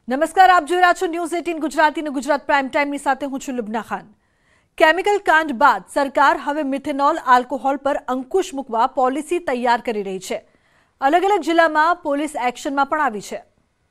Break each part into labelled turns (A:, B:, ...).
A: નમસ્કાર, આપ જોઈ રહ્યા છો ન્યૂઝ 18 ગુજરાતી અને ગુજરાત પ્રાઇમ ટાઈમની સાથે હું છું લુબના ખાન। કેમિકલ કાંડ બાદ સરકાર હવે મિથેનોલ આલ્કોહોલ પર અંકુશ મૂકવા પોલિસી તૈયાર કરી રહી છે। અલગ અલગ જિલ્લામાં પોલીસ એક્શનમાં પણ આવી છે।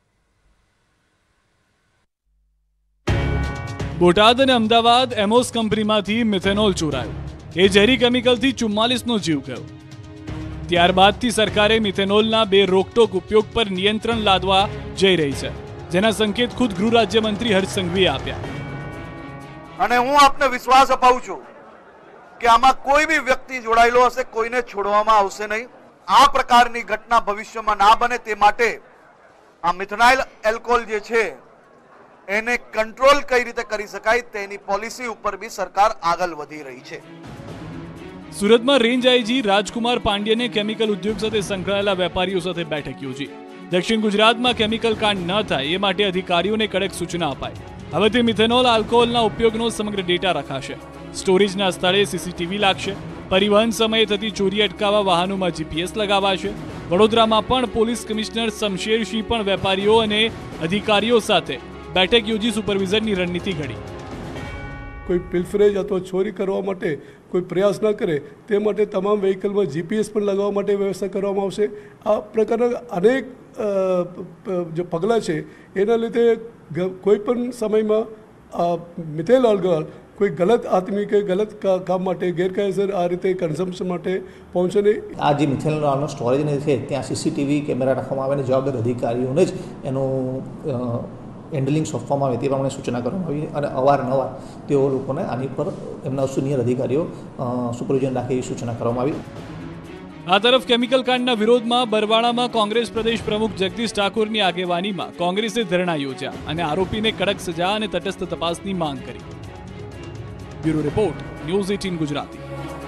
B: બોટાદ અને અમદાવાદ એમોસ કંપનીમાંથી મિથેનોલ ચોરાયું। એ ઝેરી કેમિકલથી 44નો જીવ ગયો। ત્યારબાદથી સરકારે મિથેનોલના બે રોકટોક ઉપયોગ પર નિયંત્રણ લાદવા જઈ રહી છે, જેના સંકેત ખુદ ગૃહ રાજ્યમંત્રી હર્ષ સંઘવીએ આપ્યા।
C: અને હું આપને વિશ્વાસ અપાવું છું કે આમાં કોઈ બી વ્યક્તિ જોડાયેલો હશે, કોઈને છોડવામાં આવશે નહીં। આ પ્રકારની ઘટના ભવિષ્યમાં ના બને તે માટે આ મિથેનોલ એલ્કોહોલ જે છે એને કંટ્રોલ કઈ રીતે કરી શકાય તેની પોલિસી ઉપર બી સરકાર આગળ વધી રહી છે।
B: સુરતમાં રેન્જ આઈજી રાજકુમાર પાંડ્યને કેમિકલ ઉદ્યોગ સાથે સંકળાયેલા વેપારીઓ સાથે બેઠક યોજી। દક્ષિણ ગુજરાતમાં કેમિકલ કાંડ ન થાય એ માટે અધિકારીઓને કડક સૂચના અપાઈ। હવેથી મિથેનોલ આલ્કોહોલના ઉપયોગનો સમગ્ર ડેટા રખાશે। સ્ટોરેજના સ્થળે સીસીટીવી લાગશે। પરિવહન સમયે થતી ચોરી અટકાવવા વાહનોમાં જીપીએસ લગાવાશે। વડોદરામાં પણ પોલીસ કમિશનર શમશેરસિંહ પણ વેપારીઓ અને અધિકારીઓ સાથે બેઠક યોજી સુપરવિઝનની રણનીતિ ઘડી।
D: કોઈ પિલફરેજ અથવા ચોરી કરવા માટે કોઈ પ્રયાસ ન કરે તે માટે તમામ વ્હીકલમાં જીપીએસ પણ લગાવવા માટે વ્યવસ્થા કરવામાં આવશે। આ પ્રકારના અનેક જે પગલાં છે એના લીધે કોઈ પણ સમયમાં મિથેનોલ આલ્કોહોલ કોઈ ગલત આદમી કે ગલત કામ માટે ગેરકાયદેસર આ રીતે કન્ઝમ્પશન માટે પહોંચે નહીં।
E: આ જે મિથેનોલનો સ્ટોરેજ છે ત્યાં સીસીટીવી કેમેરા રાખવામાં આવે અને જવાબદાર અધિકારીઓને જ એનું હેન્ડલિંગ સોંપવામાં આવે તે પ્રમાણે સૂચના કરવામાં આવી અને અવારનવાર તેઓ લોકોને આની પર એમના સિનિયર અધિકારીઓ સુપરવિઝન રાખે એવી સૂચના કરવામાં આવી।
B: આ તરફ કેમિકલ કાંડના વિરોધમાં બરવાળામાં કોંગ્રેસ પ્રદેશ પ્રમુખ જગદીશ ઠાકોરની આગેવાનીમાં કોંગ્રેસે ધરણા યોજ્યા અને આરોપીને કડક સજા અને તટસ્થ તપાસની માંગ કરી। Bureau report, news 18 Gujarati.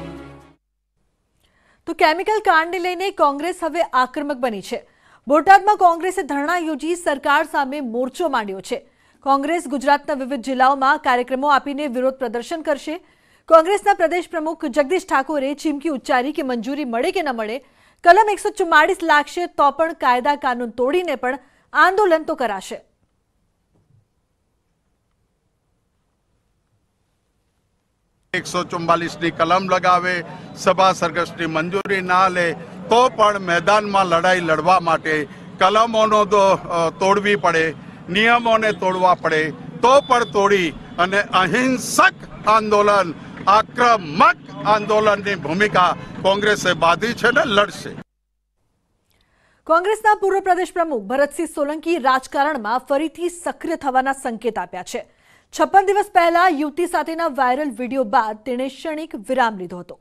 A: તો કેમિકલ કાંડને લઈને કોંગ્રેસ હવે આક્રમક બની છે। બોટાદમાં કોંગ્રેસે ધરણા યોજી સરકાર સામે મોરચો માંડ્યો છે। કોંગ્રેસ ગુજરાતના વિવિધ જિલ્લાઓમાં કાર્યક્રમો આપીને વિરોધ પ્રદર્શન કરશે। કોંગ્રેસના પ્રદેશ પ્રમુખ જગદીશ ઠાકોરે ચીમકી ઉચ્ચારી કે મંજૂરી મળે કે ન મળે, કલમ 144 લાગશે તો પણ કાયદા કાનૂન તોડીને પણ આંદોલન તો કરાશે।
F: 144ની કલમ લગાવે, સભા સરઘસની મંજૂરી ના લે તો પણ મેદાનમાં લડાઈ લડવા માટે કલમોનો તોડવી પડે, નિયમોને તોડવા પડે તો પણ તોડી અને અહિંસક આંદોલન, આક્રમક આંદોલનની ભૂમિકા કોંગ્રેસે બાંધી છે ને લડશે।
A: કોંગ્રેસના પૂર્વ પ્રદેશ પ્રમુખ ભરતસિંહ સોલંકી રાજકારણમાં ફરીથી સક્રિય થવાના સંકેત આપ્યા છે। 56 દિવસ પહેલા યુવતી સાથેના વાયરલ વિડીયો બાદ તેણે ક્ષણિક વિરામ લીધો હતો।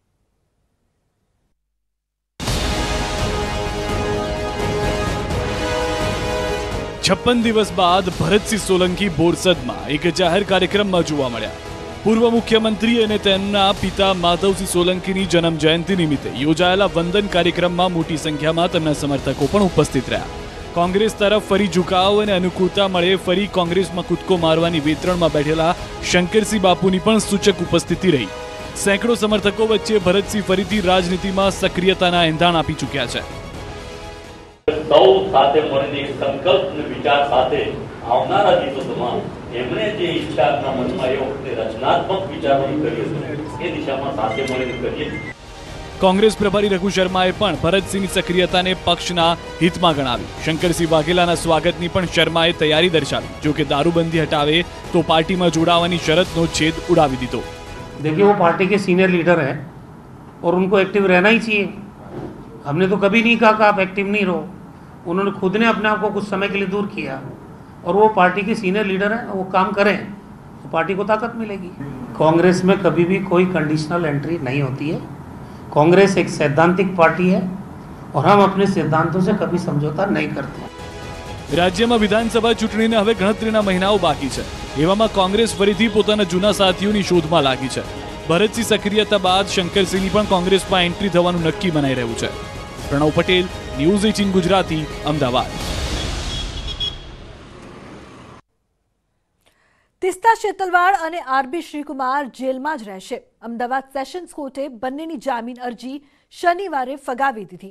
B: छप्पन दिवस बाद भरतसिंह सोलंकी बोरसदમાં એક જાહેર કાર્યક્રમમાં જોવા મળ્યા। પૂર્વ મુખ્યમંત્રી અને તેમના પિતા માધવસિંહ સોલંકીની જન્મ જયંતિ નિમિત્તે યોજાયેલા વંદન કાર્યક્રમમાં મોટી સંખ્યામાં તેમના સમર્થકો પણ ઉપસ્થિત રહ્યા। કોંગ્રેસ તરફ ફરી ઝુકાવ અને અનુકૂળતા મળે ફરી કોંગ્રેસમાં કૂદકો મારવાની વેતરણમાં બેઠેલા શંકરસિંહ બાપુની પણ સૂચક ઉપસ્થિતિ રહી। સેંકડો સમર્થકો વચ્ચે ભરતસિંહ ફરીથી રાજનીતિમાં સક્રિયતાના એંધાણ આપી ચૂક્યા છે।
G: સૌ સાથે મળીને એક સંકલ્પ અને વિચાર સાથે આવનારા દિવસોમાં એમણે જે ઈચ્છા આપણા મનમાં એ વખતે રચનાત્મક વિચારણી કરી હતી એ દિશામાં સાથે મળીને કરીએ।
B: કોંગ્રેસ પ્રભારી રઘુ શર્માએ પણ ભરતસિંહની સક્રિયતાને પક્ષના હિતમાં ગણાવી। શંકરસિંહ વાઘેલાના સ્વાગતની પણ શર્માએ તૈયારી દર્શાવી। જો કે દારૂબંધી હટાવે તો પાર્ટીમાં જોડાવાની શરતનો છેદ ઉડાવી દીધો।
H: देखिए, वो पार्टी के सीनियर लीडर हैं और उनको एक्टिव रहना ही चाहिए। हमने तो कभी नहीं कहा कि आप एक्टिव नहीं रहो। उन्होंने खुद ने अपने आप को कुछ समय के लिए दूर किया और वो पार्टी के सीनियर लीडर हैं, वो काम करें तो पार्टी को ताकत मिलेगी। कांग्रेस में कभी भी कोई कंडीशनल एंट्री नहीं होती है। कांग्रेस एक सैद्धांतिक पार्टी है और हम अपने सिद्धांतों से कभी समझौता नहीं करते।
B: રાજ્યમાં વિધાનસભા ચૂંટણીને હવે ગણતરીના મહિનાઓ બાકી છે। એવામાં કોંગ્રેસ ફરીથી પોતાના જૂના સાથીઓની શોધમાં લાગી છે। ભરતસિંહ સક્રિયતા બાદ શંકરસિંહની પણ કોંગ્રેસમાં એન્ટ્રી થવાનું નક્કી બનાઈ રહ્યું છે। પ્રણવ પટેલ, ન્યૂઝ 18 ગુજરાતી, અમદાવાદ।
A: તિસ્તા શેતલવાડ અને આરબી શ્રીકુમાર જેલમાં જ રહેશે। અમદાવાદ સેશન્સ કોર્ટે બંનેની જામીન અરજી શનિવારે ફગાવી દીધી।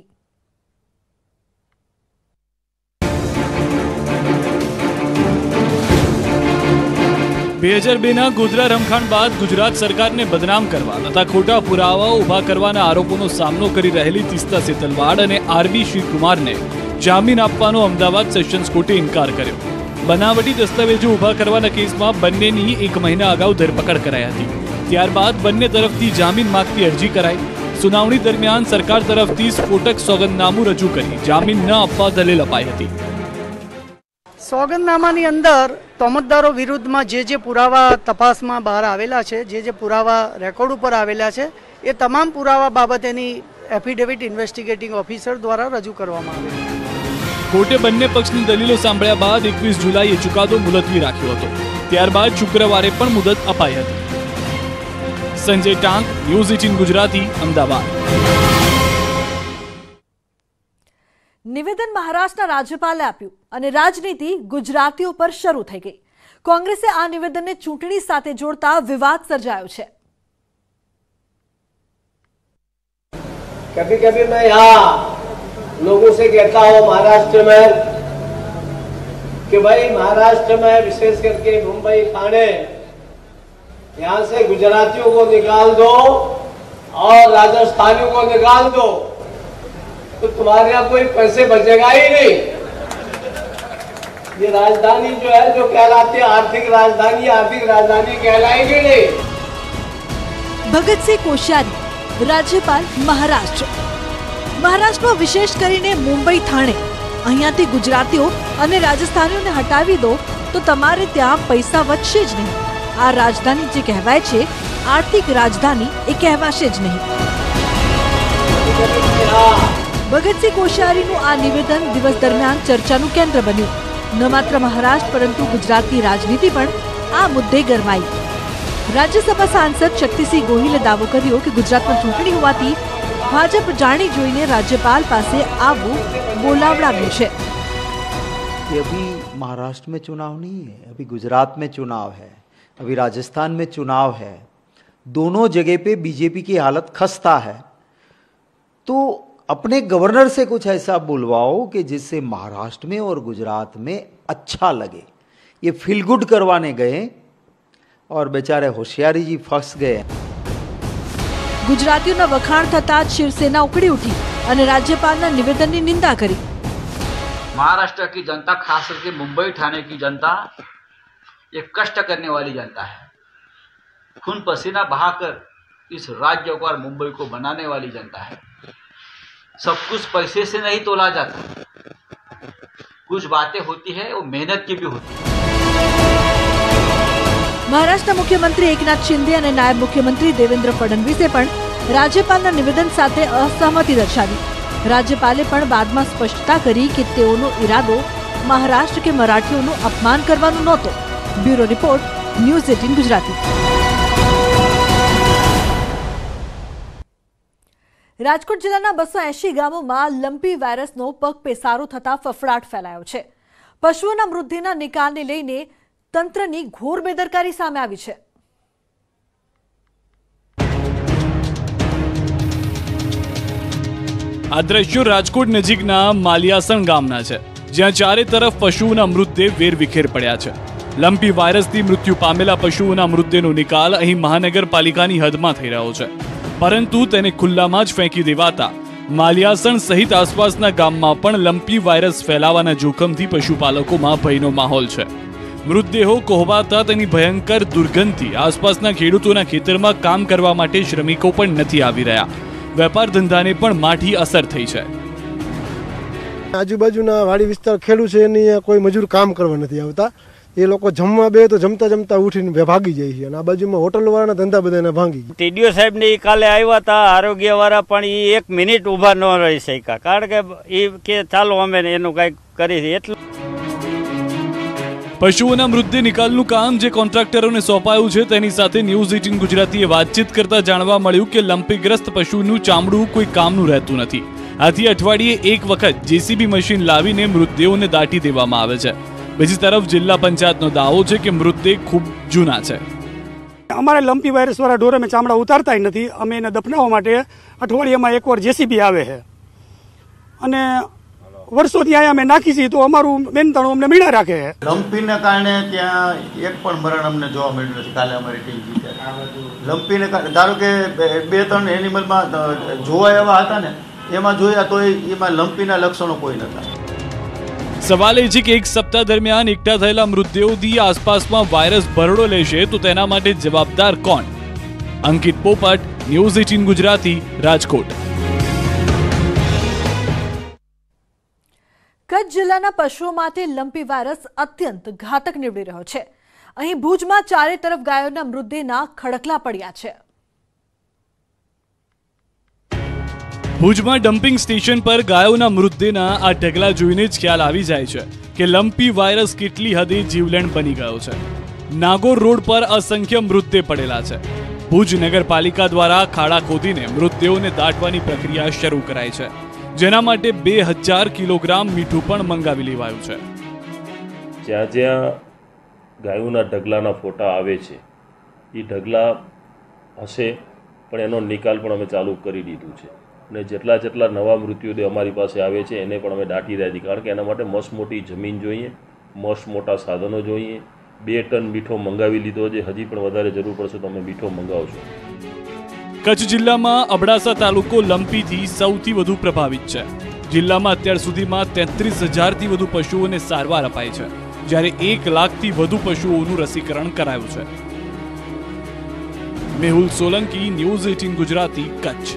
B: 2002ના ગોધરા રમખાણ બાદ ગુજરાત સરકારને બદનામ કરવા તથા ખોટા પુરાવાઓ ઉભા કરવાના આરોપોનો સામનો કરી રહેલી તીસ્તા સેતલવાડ અને આરબી શ્રીકુમારને જામીન આપવાનો અમદાવાદ સેશન્સ કોર્ટે ઇનકાર કર્યો. બનાવટી દસ્તાવેજો ઉભા કરવાના કેસમાં બંનેની 1 મહિના અગાઉ ધરપકડ કરાઈ હતી. ત્યારબાદ બંને તરફથી જામીન માંગતી અરજી કરાઈ. સુનાવણી દરમિયાન સરકાર તરફથી સ્ફોટક સોગંદનામું રજૂ કરી જામીન ન આપવા દલીલ અપાઈ હતી.
I: સોગંદનામાની અંદર તોમતદારો વિરુદ્ધમાં જે પુરાવા તપાસમાં બહાર આવેલા છે, જે પુરાવા રેકોર્ડ ઉપર આવેલા છે, એ તમામ પુરાવા બાબતેની એફિડેવિટ ઇન્વેસ્ટિગેટિંગ ઓફિસર દ્વારા રજૂ કરવામાં આવે છે.
B: કોર્ટે બંને પક્ષની દલીલો સાંભળ્યા બાદ 21 જુલાઈએ ચુકાદો મુલતવી રાખ્યો હતો. ત્યારબાદ શુક્રવારે પણ મુદત અપાઈ હતી. સંજય ટાંક, ન્યૂઝ 18 ગુજરાતી, અમદાવાદ.
A: નિવેદન મહારાષ્ટ્રના રાજ્યપાલે આપ્યું અને રાજનીતિ ગુજરાતીઓ પર શરૂ થઈ ગઈ. કોંગ્રેસે આ નિવેદનને ચૂંટણી સાથે જોડતા વિવાદ સર્જાયો છે.
J: कभी कभी मैं यहाँ लोगों से कहता हूँ महाराष्ट्र में कि भाई महाराष्ट्र में विशेष करके मुंबई ठाणे यहाँ से गुजरातियों को निकाल दो और राजस्थानियों को निकाल दो तो तुम्हारे यहाँ कोई पैसे बचेगा ही नहीं. ये राजधानी जो है जो कहलाती है आर्थिक राजधानी कहलाएगी नहीं.
A: भगत सिंह कोश्यारी, રાજ્યપાલ મહારાષ્ટ્રમાં વિશેષ કરીને મુંબઈ થાણે અહીંયાથી ગુજરાતીઓ અને રાજસ્થાનીઓને હટાવી દો તો તમારે ત્યાં પૈસા વધશે જ નહીં. આ રાજધાની જે કહેવાય છે આર્થિક રાજધાની એ કહેવાશે જ નહીં. ભગતસિંહ કોશ્યારીનું આ નિવેદન દિવસ દરમિયાન ચર્ચાનું કેન્દ્ર બન્યું. ન માત્ર મહારાષ્ટ્ર પરંતુ ગુજરાતની રાજનીતિ પણ આ મુદ્દે ગરમાઈ. રાજ્યસભા સાંસદ શક્તિસિંહ ગોહિલે દાવો કર્યો કે ગુજરાતમાં ચૂંટણી હોવાથી ભાજપ જાણી જોઈને રાજ્યપાલ પાસે આવવું બોલાવડાવ્યું છે.
K: अभी महाराष्ट्र में चुनाव नहीं है, अभी गुजरात में चुनाव है, अभी राजस्थान में चुनाव है. दोनों जगह पे बीजेपी की हालत खस्ता है. तो अपने गवर्नर से कुछ ऐसा बुलवाओ कि जिससे महाराष्ट्र में और गुजरात में अच्छा लगे. ये फील गुड करवाने गए और बेचारे होशियारी जी फंस गए.
A: ગુજરાતીઓના વખાણ થતા જ શિવસેના ઉકળી ઉઠી અને રાજ્યપાલના નિવેદનની નિંદા કરી.
L: महाराष्ट्र की जनता, खास करके मुंबई ठाणे की जनता ये कष्ट करने वाली जनता है. खून पसीना बहाकर इस राज्य को और मुंबई को बनाने वाली जनता है. सब कुछ पैसे से नहीं तोला जाता. कुछ बातें होती है वो मेहनत की भी होती है.
A: મહારાષ્ટ્રના મુખ્યમંત્રી એકનાથ શિંદે અને નાયબ મુખ્યમંત્રી દેવેન્દ્ર ફડણવીસે પણ રાજ્યપાલના નિવેદન સાથે અસહમતિ દર્શાવી. રાજ્યપાલે પણ બાદમાં સ્પષ્ટતા કરી કે તેઓનો ઈરાદો મહારાષ્ટ્ર કે મરાઠીઓનું અપમાન કરવાનો નહોતો. Bureau report, news 18 Gujarati. Rajkot જિલ્લાના 280 ગામોમાં લંપી વાયરસનો પગપેસારો થતા ફફડાટ ફેલાયો છે. પશુઓના મૃતદેહના નિકાલને લઈને તંત્રની ઘોર બેદરકારી સામે આવી છે.
B: આ દ્રશ્યો રાજકોટ નજીકના માલિયાસણ ગામના છે, જ્યાં ચારે તરફ પશુઓના મૃતદેહ વેરવિખેર પડ્યા છે. લંપી વાયરસથી મૃત્યુ પામેલા પશુઓના મૃતદેહનો નિકાલ અહીં મહાનગરપાલિકાની હદમાં થઈ રહ્યો છે, પરંતુ તેને ખુલ્લામાં જ ફેંકી દેવાતા માલિયાસણ સહિત આસપાસના ગામમાં પણ લંપી વાયરસ ફેલાવાના જોખમથી પશુપાલકોમાં ભયનો માહોલ છે. મૃતદેહો કોહવાતા તેની ભયંકર દુર્ગંધથી આસપાસના ખેડૂતોના ખેતરમાં કામ કરવા માટે શ્રમિકો પણ નથી આવી રહ્યા. વેપાર ધંધાને પણ માઠી અસર થઈ છે.
M: આજુબાજુના વાડી વિસ્તાર ખેડૂત છે એની કોઈ મજૂર કામ કરવા નથી આવતા. એ લોકો જમવા બે તો જમતા જમતા ઉઠીને ભાગી જાય છે અને આ બાજુમાં હોટલ વાળાના ધંધા બધાને ભાંગી.
N: ટીડીઓ સાહેબ ને કાલે આવ્યા હતા આરોગ્ય વાળા, પણ એ 1 મિનિટ ઉભા ન રહી શક્યા, કારણ કે એ કે ચાલો અમે એનું કંઈક કરી. એટલું
B: પશુઓના મૃતદેહ નિકાલનું કામ જે કોન્ટ્રાક્ટરોને સોંપાયું છે તેની સાથે ન્યૂઝ 18 ગુજરાતીએ વાતચીત કરતા જાણવા મળ્યું કે લંપીગ્રસ્ત પશુનું ચામડું કોઈ કામનું રહેતું નથી. આથી અઠવાડિયે એક વખત જેસીબી મશીન લાવીને મૃતદેહોને દાટી દેવામાં આવે છે. બીજી તરફ જિલ્લા પંચાયતનો દાવો છે કે મૃતદેહ ખૂબ જૂના છે.
O: અમારે લંપી વાયરસ વાળા ઢોર અમે ચામડા ઉતારતા નથી. અમે એને દફનાવવા માટે અઠવાડિયામાં એકવાર જેસીબી આવે છે અને વર્ષોથી અહીંયા અમે નાખી છીએ તો અમારું મહેનતાણું અમને મીણા રાખે છે.
P: લંપીને કારણે ત્યાં એક પણ મરણ અમને જોવા મળ્યું નથી. કાલે અમારી ટીમ જીતે લંપીને કારણે, ધારો કે 2-3 એનિમલમાં જોવા એવા હતા ને, એમાં જોયા તો એમાં લંપીના લક્ષણો કોઈ નહોતા.
B: સવાલ એ છે કે એક સપ્તાહ દરમિયાન એકઠા થયેલા મૃતદેહોથી આસપાસમાં વાયરસ ભરડો લેશે તો તેના માટે જવાબદાર કોણ? અંકિત પોપટ, ન્યૂઝ 18 ગુજરાતી, રાજકોટ.
A: કચ્છ જિલ્લાના પશુઓ માટે લંપી વાયરસ અત્યંત ઘાતક નીવડી રહ્યો છે. અહીં ભુજમાં ચારે તરફ ગાયોના મૃતદેહના ખડકલા પડ્યા છે.
B: ભુજમાં ડમ્પિંગ સ્ટેશન પર ગાયોના મૃતદેહના આ ઢગલા જોઈને જ ખ્યાલ આવી જાય છે કે લંપી વાયરસ કેટલી હદે જીવલેણ બની ગયો છે. નાગોર રોડ પર અસંખ્ય મૃતદેહ પડેલા છે. ભુજ નગરપાલિકા દ્વારા ખાડા ખોદીને મૃતદેહોને દાટવાની પ્રક્રિયા શરૂ કરાઈ છે, જેના માટે 2000 કિલોગ્રામ મીઠું પણ મંગાવી લેવાયું છે.
Q: જ્યાં જ્યાં ગાયોના ઢગલાના ફોટા આવે છે એ ઢગલા હશે, પણ એનો નિકાલ પણ અમે ચાલુ કરી દીધું છે. અને જેટલા નવા મૃત્યુદેહ અમારી પાસે આવે છે એને પણ અમે દાટી રહ્યા છીએ, કારણ કે એના માટે મસ્ત મોટી જમીન જોઈએ, મસ્ત મોટા સાધનો જોઈએ. 2 ટન મીઠો મંગાવી લીધો છે, હજી પણ વધારે જરૂર પડશે તો અમે મીઠો મંગાવશું.
B: કચ્છ જિલ્લામાં અબડાસા તાલુકો લંપીથી સૌથી વધુ પ્રભાવિત છે. જિલ્લામાં અત્યાર સુધીમાં 33,000થી વધુ પશુઓને સારવાર અપાઈ છે, જ્યારે 1 લાખથી વધુ પશુઓનું રસીકરણ કરાયું છે. મેહુલ સોલંકી, ન્યૂઝ 18 ગુજરાતી, કચ્છ.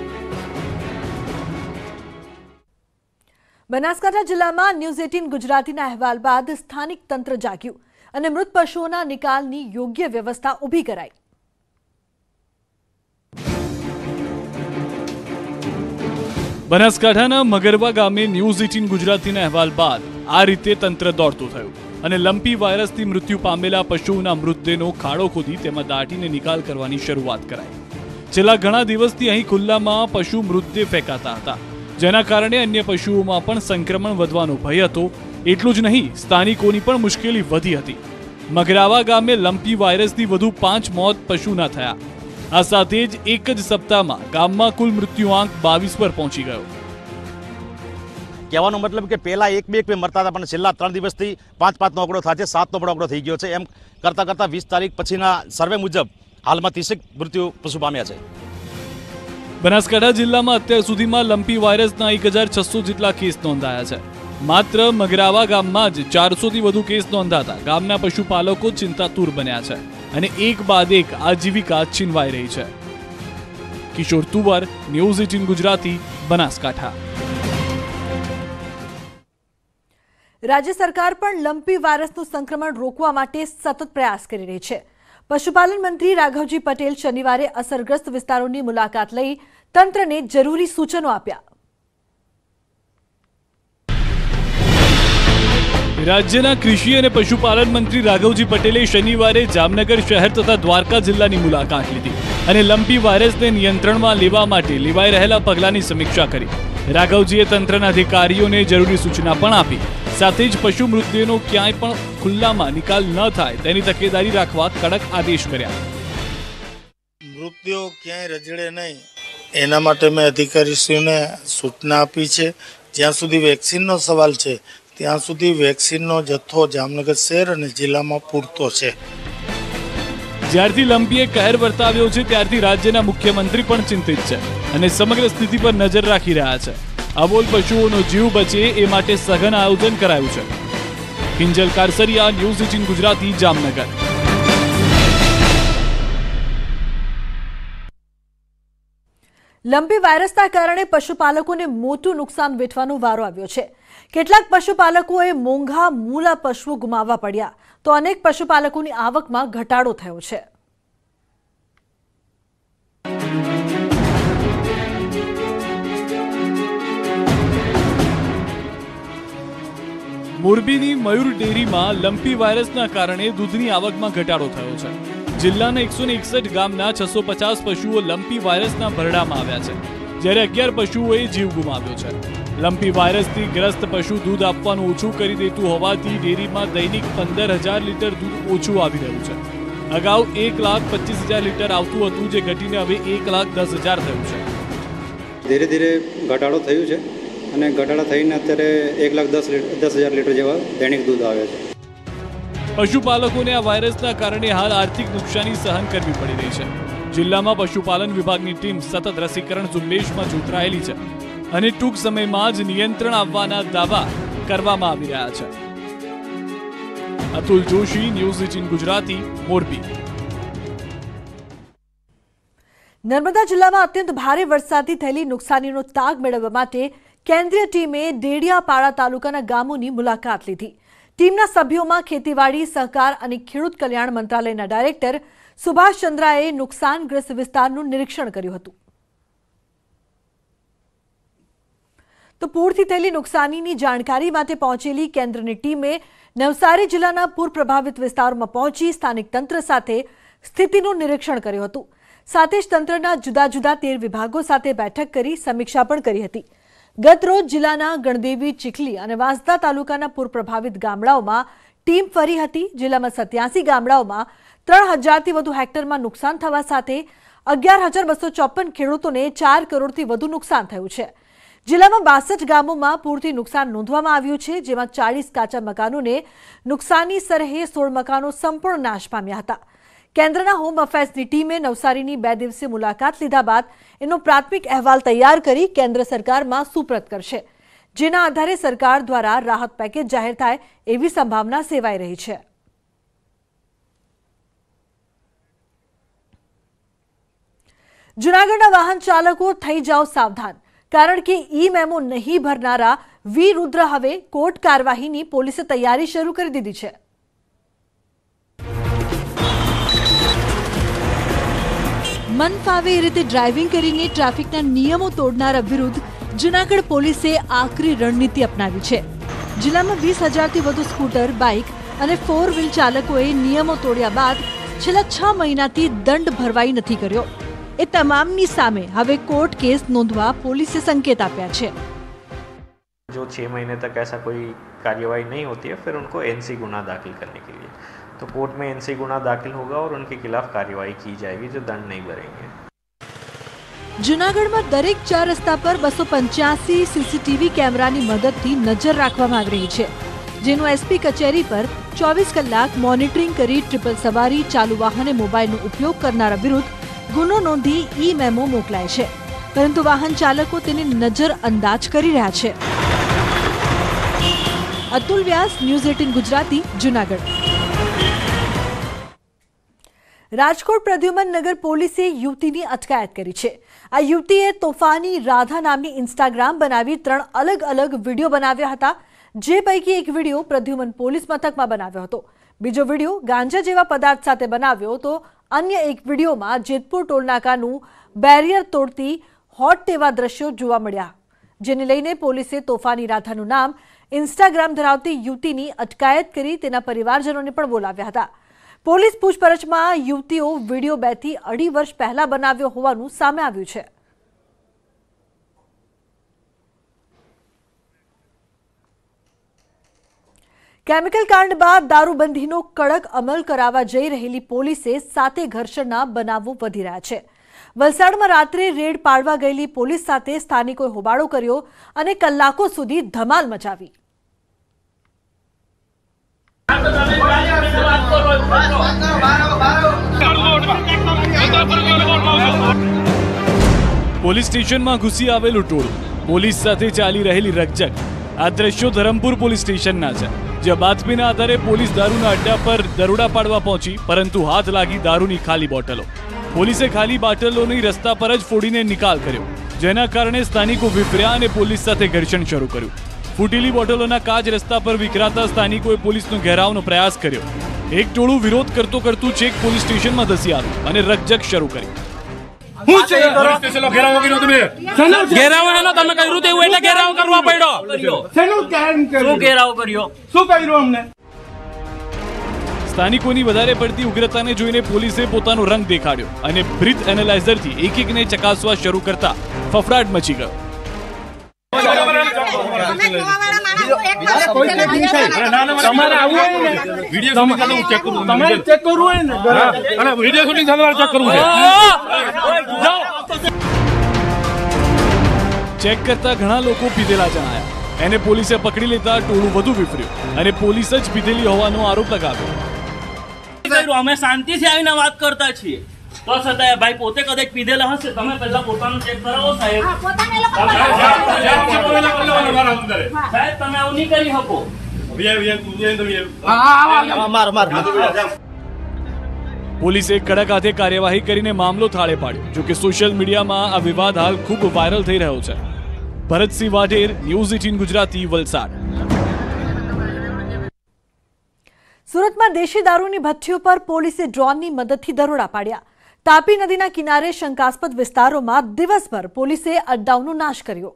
A: બનાસકાંઠા જિલ્લામાં ન્યૂઝ 18 ગુજરાતીના અહેવાલ બાદ સ્થાનિક તંત્ર જાગ્યું અને મૃત પશુઓના નિકાલની યોગ્ય વ્યવસ્થા ઊભી કરાઈ.
B: બનાસકાંઠાના મગરવા ગામે ન્યૂઝ 18 ગુજરાતીના અહેવાલ બાદ આ રીતે તંત્ર દોડતું થયું અને લંપી વાયરસથી મૃત્યુ પામેલા પશુઓના મૃતદેહનો ખાડો ખોદી તેમાં દાટીને નિકાલ કરવાની શરૂઆત કરાઈ. છેલ્લા ઘણા દિવસથી અહીં ખુલ્લામાં પશુ મૃતદેહ ફેંકાતા હતા, જેના કારણે અન્ય પશુઓમાં પણ સંક્રમણ વધવાનો ભય હતો. એટલું જ નહીં, સ્થાનિકોની પણ મુશ્કેલી વધી હતી. મગરાવા ગામે લંપી વાયરસથી વધુ 5 મોત પશુના થયા. આ સાથે જ એક જ સપ્તાહમાં ગામમાં કુલ મૃત્યુઆંક 22 પર પહોંચી ગયો.
R: કહેવાનો મતલબ કે પહેલા 1-2 મરતા હતા, પણ છેલ્લા 3 દિવસથી 5-5 નો આંકડો થાય છે, 7 નો પણ આંકડો થઈ ગયો છે. એમ કરતા 20 તારીખ પછીના સર્વે મુજબ હાલમાં 30 મૃત્યુ પશુ પામ્યા છે.
B: બનાસકાંઠા જિલ્લામાં અત્યાર સુધીમાં લંપી વાયરસના 1600 જેટલા કેસ નોંધાયા છે. માત્ર મગરાવા ગામમાં જ 400થી વધુ કેસ નોંધાતા ગામના પશુપાલકો ચિંતાતુર બન્યા છે અને એક બાદ એક આજીવિકા છીનવાઈ રહી છે. કિશોર તુવર, ન્યૂઝ 18 ગુજરાતી, બનાસકાંઠા.
A: રાજ્ય સરકાર પણ લંપી વાયરસનું સંક્રમણ રોકવા માટે સતત પ્રયાસ કરી રહી છે. પશુપાલન મંત્રી રાઘવજી પટેલ શનિવારે અસરગ્રસ્ત વિસ્તારોની મુલાકાત લઈ તંત્રને જરૂરી સૂચનો આપ્યા.
B: રાજ્યના કૃષિ અને પશુપાલન મંત્રી રાઘવજી પટેલે શનિવારે જામનગર શહેર તથા દ્વારકા જિલ્લાની મુલાકાત લીધી અને લંપી વાયરસને નિયંત્રણમાં લેવા માટે લેવાઈ રહેલા પગલાંની સમીક્ષા કરી. રાઘવજીએ તંત્રના અધિકારીઓને જરૂરી સૂચના પણ આપી. સાથે જ પશુ મૃતદેહનો ક્યાંય પણ ખુલ્લામાં નિકાલ ન થાય તેની તકેદારી રાખવા કડક આદેશ કર્યા.
S: મૃતદેહો ક્યાંય રજડે નહીં એના માટે મેં અધિકારીશ્રીઓને સૂચના આપી છે. જ્યાં સુધી વેક્સિનનો સવાલ છે ત્યાં સુધી વેક્સિનનો જથ્થો જામનગર શહેર અને જિલ્લામાં પૂરતો છે.
B: જ્યારથી લંપીએ કહેર વર્તાવ્યો છે ત્યારથી રાજ્યના મુખ્યમંત્રી પણ ચિંતિત છે અને સમગ્ર સ્થિતિ પર નજર રાખી રહ્યા છે. અબોલ પશુઓનો જીવ બચે એ માટે સઘન આયોજન કરાયું છે. કિંજલ કારસરિયા, ન્યૂઝ 18 ગુજરાતી, જામનગર.
A: લંપી વાયરસના કારણે પશુપાલકોને મોટું નુકસાન વેઠવાનો વારો આવ્યો છે. કેટલાક પશુપાલકોએ મોંઘા મૂલા પશુઓ ગુમાવવા પડ્યા તો અનેક પશુપાલકોની આવકમાં ઘટાડો થયો છે.
B: મોરબીની મયુર ડેરીમાં લંપી વાયરસના કારણે દૂધની આવકમાં ઘટાડો થયો છે. જિલ્લાના 161 ગામના 650 પશુઓ લંપી વાયરસના ભરડામાં આવ્યા છે, જ્યારે 11 પશુઓએ જીવ ગુમાવ્યો છે. લંપી વાયરસથી ગ્રસ્ત પશુ દૂધ આપવાનું ઓછું કરી દેતું હોવાથી ડેરીમાં દૈનિક 15,000 લીટર દૂધ ઓછું આવી રહ્યું છે. અગાઉ 1,25,000 લીટર આવતું હતું, જે ઘટીને હવે 1,10,000 થયું છે.
T: ધીરે ધીરે ઘટાડો થયું છે. અને ઘટાડા થઈને અત્યારે 1,10,000 લીટર જેવા દૈનિક દૂધ આવે છે.
B: પશુપાલકોને આ વાયરસના કારણે હાલ આર્થિક નુકસાની સહન કરવી પડી રહી છે. જિલ્લામાં પશુપાલન વિભાગની ટીમ સતત રસીકરણ ઝુંબેશમાં જોતરાયેલી છે અને ટૂંક સમયમાં જ નિયંત્રણ આવવાના દાવા કરવામાં આવી રહ્યા છે. અતુલ જોશી, ન્યૂઝ 18 ગુજરાતી, મોરબી.
A: નર્મદા જિલ્લામાં અત્યંત ભારે વરસાદથી થયેલી નુકસાનીનો તાગ મેળવવા માટે કેન્દ્રીય ટીમે ડેડિયાપાડા તાલુકાના ગામોની મુલાકાત લીધી. ટીમના સભ્યોમાં ખેતીવાડી, સહકાર અને ખેડૂત કલ્યાણ મંત્રાલયના ડાયરેક્ટર સુભાષ ચંદ્રાએ નુકસાનગ્રસ્ત વિસ્તારનું નિરીક્ષણ કર્યું હતું. તો પૂરથી થયેલી નુકસાનીની જાણકારી માટે પહોંચેલી કેન્દ્રની ટીમે નવસારી જિલ્લાના પૂર પ્રભાવિત વિસ્તારોમાં પહોંચી સ્થાનિક તંત્ર સાથે સ્થિતિનું નિરીક્ષણ કર્યું હતું. સાથે જ તંત્રના જુદા જુદા 13 વિભાગો સાથે બેઠક કરી સમીક્ષા પણ કરી હતી. ગત રોજ જિલ્લાના ગણદેવી, ચીખલી અને વાંસદા તાલુકાના પૂર પ્રભાવિત ગામડાઓમાં ટીમ ફરી હતી. જિલ્લામાં 87 ગામડાઓમાં 3,000થી વધુ હેક્ટરમાં નુકસાન થવા સાથે 11,254 ખેડૂતોને 4 કરોડથી વધુ નુકસાન થયું છે. જિલ્લામાં 62 ગામોમાં પૂરથી નુકસાન નોંધવામાં આવ્યું છે, જેમાં 40 કાચા મકાનોને નુકસાની સરેહે 16 મકાનો સંપૂર્ણ નાશ પામ્યા હતા. કેન્દ્રના હોમ અફેર્સની ટીમે નવસારીની 2 દિવસીય મુલાકાત લીધા બાદ એનો પ્રાથમિક અહેવાલ તૈયાર કરી કેન્દ્ર સરકારમાં સુપરત કરશે, જેના આધારે સરકાર દ્વારા રાહત પેકેજ જાહેર થાય એવી સંભાવના સેવાઈ રહી છે. જૂનાગઢના વાહન ચાલકો થઈ જાઓ સાવધાન, કારણ કે ઈ મેમો નહીં ભરનારા વિરુદ્ધ હવે કોર્ટ કાર્યવાહીની પોલીસે તૈયારી શરૂ કરી દીધી છે. મન ફાવે એ રીતે ડ્રાઇવિંગ કરીને ટ્રાફિકના નિયમો તોડનારા વિરુદ્ધ જૂનાગઢ પોલીસે આકરી રણનીતિ અપનાવી છે. જિલ્લામાં 20,000થી વધુ સ્કૂટર, બાઇક અને 4 વ્હીલ ચાલકોએ નિયમો તોડ્યા બાદ છેલ્લા 6 મહિનાથી દંડ ભરવાઈ નથી કર્યો. એ તમામની સામે હવે કોર્ટ કેસ નોંધવા પોલીસે સંકેત આપ્યા છે.
U: जो 6 महीने तक ऐसा कोई कार्यवाही नहीं होती है, फिर उनको एनसी गुना दाखिल करने के लिए तो कोर्ट में एनसी गुना दाखिल होगा और उनके खिलाफ कार्यवाही की जाएगी जो दंड नहीं भरेंगे.
A: જૂનાગઢમાં દરેક 4 રસ્તા પર 285 સીસીટીવી કેમેરાની મદદથી નજર રાખવામાં આવી રહી છે, જેનું એસપી કચેરી પર 24 કલાક મોનિટરિંગ કરી ટ્રિપલ સવારી, ચાલુ વાહને મોબાઈલનો ઉપયોગ કરનારા વિરુદ્ધ ગુનો નોંધી ઈ મેમો મોકલાય છે, પરંતુ વાહન ચાલકો તેની નજર અંદાજ કરી રહ્યા છે. અતુલ વ્યાસ, ન્યૂઝ 18 ગુજરાતી, જૂનાગઢ. રાજકોટ પ્રદ્યુમન નગર પોલીસે યુવતીની અટકાયત કરી છે. આ યુવતીએ તોફાની રાધા નામની ઇન્સ્ટાગ્રામ બનાવી 3 અલગ અલગ વિડીયો બનાવ્યા હતા, જે પૈકી એક વિડીયો પ્રદ્યુમન પોલીસ મથકમાં બનાવ્યો હતો, બીજો વિડીયો ગાંજા જેવા પદાર્થ સાથે બનાવ્યો તો અન્ય એક વિડીયોમાં જેતપુર ટોલનાકાનું બેરિયર તોડતી હોટ તેવા દ્રશ્યો જોવા મળ્યા, જેને લઈને પોલીસે તોફાની રાધાનું નામ ઇન્સ્ટાગ્રામ ધરાવતી યુવતીની અટકાયત કરી તેના પરિવારજનોને પણ બોલાવ્યા હતા. પોલીસ પૂછપરછમાં યુવતીઓ વિડીયો 2 થી 2.5 વર્ષ પહેલા બનાવ્યો હોવાનું સામે આવ્યું છે. કેમિકલ કાંડ બાદ દારૂબંધીનો કડક અમલ કરાવવા જઈ રહેલી પોલીસે સાથે ઘર્ષણના બનાવો વધી રહ્યા છે. વલસાડમાં રાત્રે રેડ પાડવા ગયેલી પોલીસ સાથે સ્થાનિકોએ હોબાળો કર્યો અને કલાકો સુધી ધમાલ મચાવી.
B: પોલીસ સ્ટેશનમાં ઘૂસી આવેલું ટોળું, પોલીસ સાથે ચાલી રહેલી રકઝક. આ દ્રશ્યો ધરમપુર પોલીસ સ્ટેશનના છે, જ્યાં બાતમીના આધારે પોલીસ દારૂના અડ્ડા પર દરોડા પાડવા પહોંચી, પરંતુ હાથ લાગી દારૂની ખાલી બોટલો. પોલીસે ખાલી બોટલોની રસ્તા પર જ ફોડીને નિકાલ કર્યો, જેના કારણે સ્થાનિકો વિફર્યા અને પોલીસ સાથે ઘર્ષણ શરૂ કર્યું. ફૂટેલી બોટલોના કાચ રસ્તા પર વિખરાતા સ્થાનિકોએ પોલીસનો ઘેરાવનો પ્રયાસ કર્યો. એક ટોળું વિરોધ કરતું છેક પોલીસ સ્ટેશનમાં ધસી આવ્યું અને રકઝક શરૂ કરી. સ્થાનિકોની વધારે પડતી ઉગ્રતાને જોઈને પોલીસે પોતાનો રંગ દેખાડ્યો અને બ્રીથ એનાલાઇઝરથી એકને ચકાસવા શરૂ કરતા ફફડાટ મચી ગયો. ચેક કરતા ઘણા લોકો પીધેલા જણાયા. એને પોલીસે પકડી લેતા ટોળું વધુ વિફર્યું અને પોલીસ જ પીધેલી હોવાનો આરોપ લગાવ્યો.
C: અમે શાંતિથી આવીને વાત કરતા છીએ તો છતાં ભાઈ પોતે કદાચ પીધેલા હશે. તમે પહેલા પોતાનું ચેક કરાવો સાહેબ. સાહેબ તમે આવું નહીં કરી શકો.
B: પોલીસે કડક હાથે કાર્યવાહી કરીને મામલો થાળે પાડ્યો. જોકે સોશિયલ મીડિયામાં આ વિવાદ હાલ ખૂબ વાયરલ થઈ રહ્યો છે. ભરતસિંહ વાઢેર, ન્યૂઝ 18 ગુજરાતી, વલસાડ.
A: સુરતમાં દેશી દારૂની ભઠ્ઠીઓ પર પોલીસે ડ્રોનની મદદથી દરોડા પાડ્યા. તાપી નદીના કિનારે શંકાસ્પદ વિસ્તારોમાં દિવસભર પોલીસે અડ્ડાઓનો નાશ કર્યો.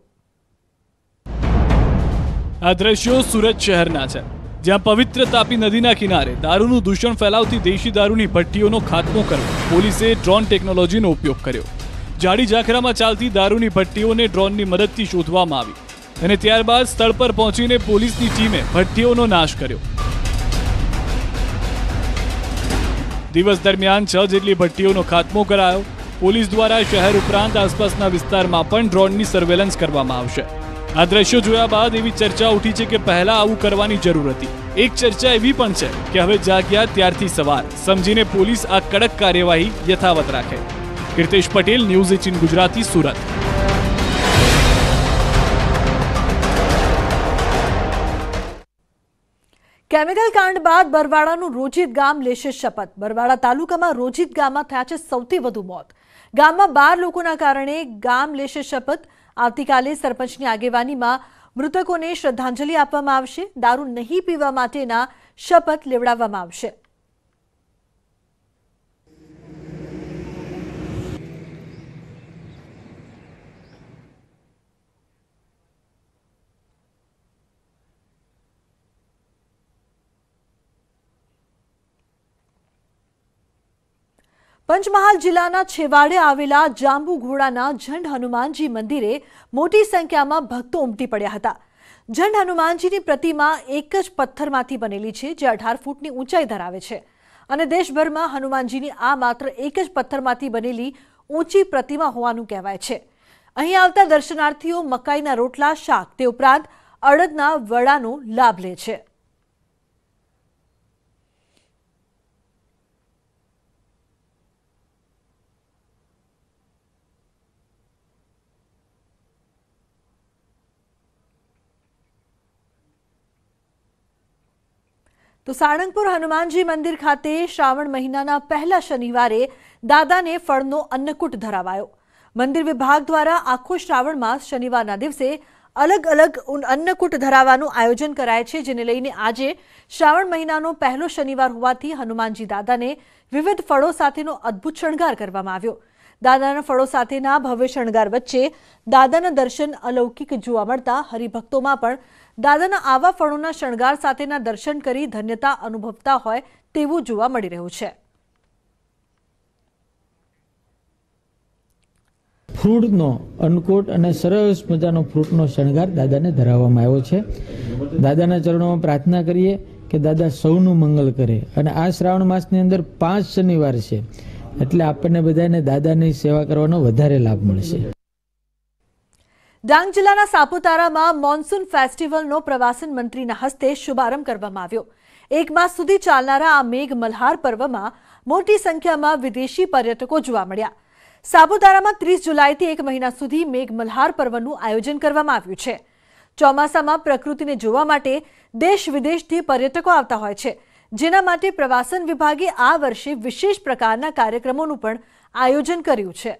B: આ દ્રશ્યો સુરત શહેરના છે, જ્યાં પવિત્ર તાપી નદીના કિનારે દારૂનું દૂષણ ફેલાવતી દેશી દારૂની ભઠ્ઠીઓનો ખાત્મો કરવા પોલીસે ડ્રોન ટેકનોલોજીનો ઉપયોગ કર્યો. જાડી ઝાખરામાં ચાલતી દારૂની ભઠ્ઠીઓને ડ્રોનની મદદથી શોધવામાં આવી અને ત્યારબાદ સ્થળ પર પહોંચીને પોલીસની ટીમે ભઠ્ઠીઓનો નાશ કર્યો. દિવસ દરમિયાન 6 જેટલી ભઠ્ઠીઓનો ખાત્મો કરાયો. પોલીસ દ્વારા શહેર ઉપરાંત આસપાસના વિસ્તારમાં પણ ડ્રોનની સર્વેલન્સ કરવામાં આવશે. આ દ્રશ્યો જોયા બાદ એવી ચર્ચા ઉઠી છે કે પહેલા આવું કરવાની જરૂર હતી. એક ચર્ચા એવી પણ છે કે હવે જાગ્યા ત્યારથી સવાર સમજીને પોલીસ આ કડક કાર્યવાહી યથાવત રાખે. કીર્તેશ પટેલ, ન્યૂઝ 18 ગુજરાતી, સુરત.
A: કેમિકલ કાંડ બાદ બરવાડાનું રોજીત ગામ લેશે શપથ. બરવાડા તાલુકામાં રોજીત ગામમાં થયા છે સૌથી વધુ મોત. ગામમાં 12 લોકોના કારણે ગામ લેશે શપથ. આવતીકાલે સરપંચની આગેવાનીમાં મૃતકોને શ્રદ્ધાંજલિ આપવામાં આવશે. દારૂ નહીં પીવા માટેના શપથ લેવડાવવામાં આવશે. પંચમહાલ જિલ્લાના છેવાડે આવેલા જાંબુઘોડાના ઝંડ હનુમાનજી મંદિરે મોટી સંખ્યામાં ભક્તો ઉમટી પડ્યા હતા. ઝંડ હનુમાનજીની પ્રતિમા એક જ પથ્થરમાંથી બનેલી છે, જે 18 ફૂટની ઊંચાઈ ધરાવે છે અને દેશભરમાં હનુમાનજીની આ માત્ર એક જ પથ્થરમાંથી બનેલી ઊંચી પ્રતિમા હોવાનું કહેવાય છે. અહીં આવતા દર્શનાર્થીઓ મકાઈના રોટલા, શાક તે ઉપરાંત અડદના વડાનો લાભ લે છે. તો સાળંગપુર હનુમાનજી મંદિર ખાતે શ્રાવણ મહિનાના પહેલા શનિવારે દાદાને ફળનો અન્નકૂટ ધરાવાયો. મંદિર વિભાગ દ્વારા આખો શ્રાવણ માસ શનિવારના દિવસે અલગ અલગ અન્નકૂટ ધરાવવાનું આયોજન કરાય છે, જેને લઈને આજે શ્રાવણ મહિનાનો પહેલો શનિવાર હોવાથી હનુમાનજી દાદાને વિવિધ ફળો સાથેનો અદ્ભુત શણગાર કરવામાં આવ્યો. દાદાના ફળો સાથેના ભવ્ય શણગાર વચ્ચે દાદાના દર્શન અલૌકિક જોવા મળતા હરિભક્તોમાં પણ દાદાના આવા ફળોના શણગાર સાથેના દર્શન કરી ધન્યતા અનુભવતા હોય તેવું જોવા મળી રહ્યું છે.
V: ફ્રૂટનો અન્નકૂટ અને સરસ મજાનો ફ્રૂટનો શણગાર દાદાને ધરાવવામાં આવ્યો છે. દાદાના ચરણોમાં પ્રાર્થના કરીએ કે દાદા સૌનું મંગલ કરે. અને આ શ્રાવણ માસની અંદર 5 શનિવાર છે, એટલે આપણને બધાને દાદાની સેવા કરવાનો વધારે લાભ મળશે.
A: ડાંગ જિલ્લાના સાપુતારામાં મોન્સૂન ફેસ્ટિવલનો પ્રવાસન મંત્રીના હસ્તે શુભારંભ કરવામાં આવ્યો. 1 માસ સુધી ચાલનારા આ મેઘ મલ્હાર પર્વમાં મોટી સંખ્યામાં વિદેશી પર્યટકો જોવા મળ્યા. સાપુતારામાં 30 જુલાઈથી 1 મહિના સુધી મેઘ મલ્હાર પર્વનું આયોજન કરવામાં આવ્યું છે. ચોમાસામાં પ્રકૃતિને જોવા માટે દેશ વિદેશથી પર્યટકો આવતા હોય છે, જેના માટે પ્રવાસન વિભાગે આ વર્ષે વિશેષ પ્રકારના કાર્યક્રમોનું પણ આયોજન કર્યું છે.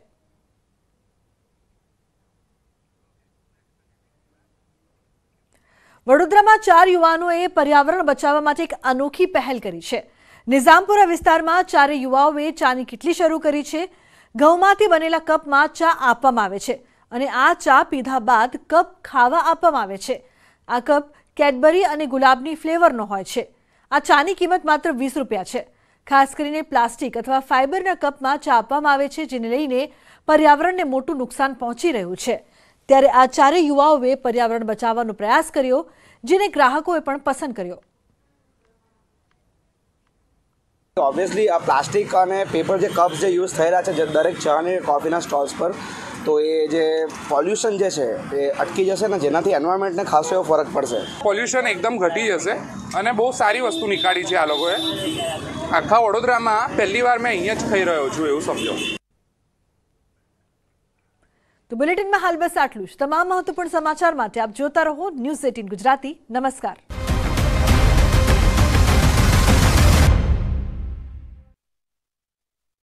A: વડોદરામાં 4 યુવાનોએ પર્યાવરણ બચાવવા માટે એક અનોખી પહેલ કરી છે. નિઝામપુરા વિસ્તારમાં 4 યુવાઓએ ચાની કીટલી શરૂ કરી છે. ઘઉંમાંથી બનેલા કપમાં ચા આપવામાં આવે છે અને આ ચા પીધા બાદ કપ ખાવા આપવામાં આવે છે. આ કપ કેડબરી અને ગુલાબની ફ્લેવરનો હોય છે. આ ચાની કિંમત માત્ર 20 રૂપિયા છે. ખાસ કરીને પ્લાસ્ટિક અથવા ફાઇબરના કપમાં ચા આપવામાં આવે છે, જેને લઈને પર્યાવરણને મોટું નુકસાન પહોંચી રહ્યું છે. ત્યારે આ 4 યુવાઓએ પર્યાવરણ બચાવવાનો પ્રયાસ કર્યો, જેને ગ્રાહકોએ પણ પસંદ કર્યો.
W: ઓબ્વિયસલી આ પ્લાસ્ટિક અને પેપર જે કપ્સ જે યુઝ થઈ રહ્યા છે દરેક ચા અને કોફીના સ્ટોલ્સ પર,
D: તો એ જે પોલ્યુશન જે છે એ અટકી જશે ને જેનાથી એન્વાયરમેન્ટને ખાસો એવો ફરક પડશે.
E: પોલ્યુશન એકદમ ઘટી જશે અને બહુ સારી વસ્તુ નીકાળી છે આ લોકોએ. આખા વડોદરામાં પહેલી વાર મેં અહીંયા જ ખાઈ રહ્યો છું એવું સમજો.
A: તો બુલેટિનમાં હાલ બસ આટલું જ. તમામ મહત્વપૂર્ણ સમાચાર માટે આપ જોતા રહો ન્યૂઝ 18 ગુજરાતી. નમસ્કાર.